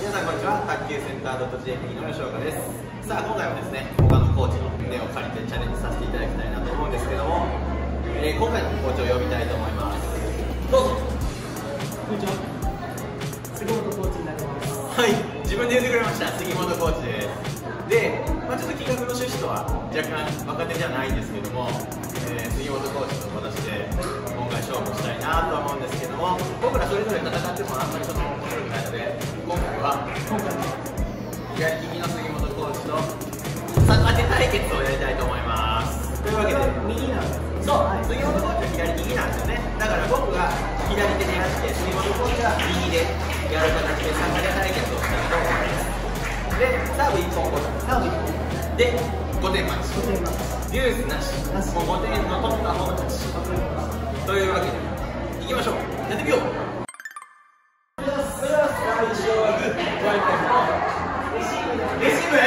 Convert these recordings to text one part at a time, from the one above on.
皆さんこんにちは。卓球センター .jp の吉岡です。さあ今回はですね、他のコーチの目を借りてチャレンジさせていただきたいなと思うんですけども、今回のコーチを呼びたいと思います。どうぞ。 こんにちは。杉本コーチになります。 はい、自分で言ってくれました。杉本コーチです。で、ちょっと企画の趣旨とは若干若手じゃないんですけども、杉本コーチと私で今回勝負したいなとは思うんですけども、僕らそれぞれ戦ってもあんまり面白くないので、今回左利きの杉本コーチと逆手対決をやりたいと思います。というわけで右なんです。 そう、杉本コーチは左利きなんですよね。だから僕が左手でやって杉本コーチは右でやる形で逆手対決をしたいと思います。で、サーブ1本で5点待ち、デュースなし、もう5点の取った方たちというわけでいきましょう。やってみよう。最初はグーレシーブ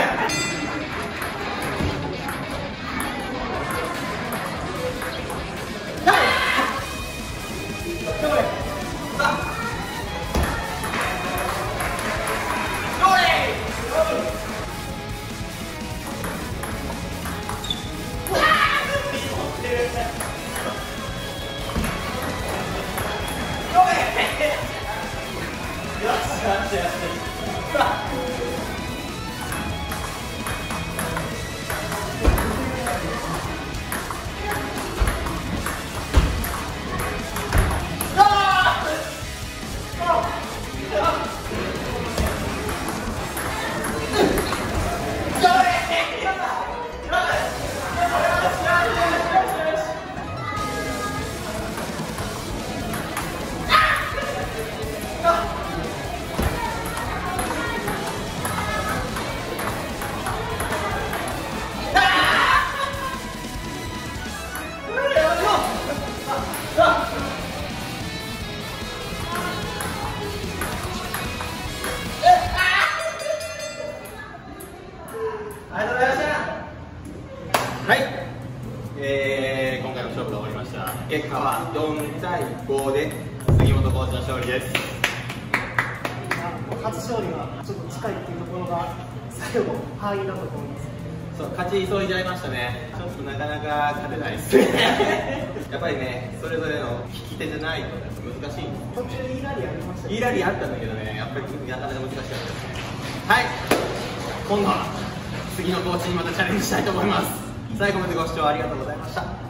はい、今回の勝負が終わりました。結果は4対5で杉本コーチの勝利です。 初勝利がちょっと近いっていうところが最後敗因だと思います。 そう、勝ち急いじゃいましたね。ちょっとなかなか勝てないですねやっぱりね、それぞれの利き手じゃないと難しいんです。 途中いいラリーありましたね。 いいラリーあったんだけどね、やっぱりなかなか難しかったですね。はい、今度は次のコーチにまたチャレンジしたいと思います。最後までご視聴ありがとうございました。